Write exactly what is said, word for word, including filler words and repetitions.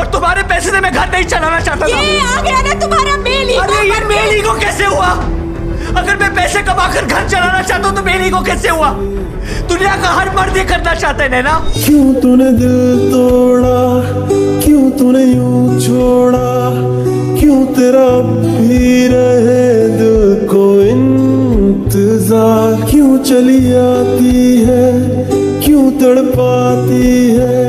तुम्हारे पैसे से मैं घर नहीं चलाना चाहता था। ये आ गया ना तुम्हारा मेल ईगो। अरे ये मेल ईगो कैसे हुआ? अगर मैं पैसे कमाकर घर चलाना चाहता हूँ तो मेल ईगो कैसे हुआ? दुनिया का हर मर्द ये करना चाहता है नैना। क्यों तूने दिल तोड़ा, क्यों तूने यूं छोड़ा, क्यों तेरा भी रहे दिल को इंतजार, क्यों चली आती है, क्यों तड़पाती है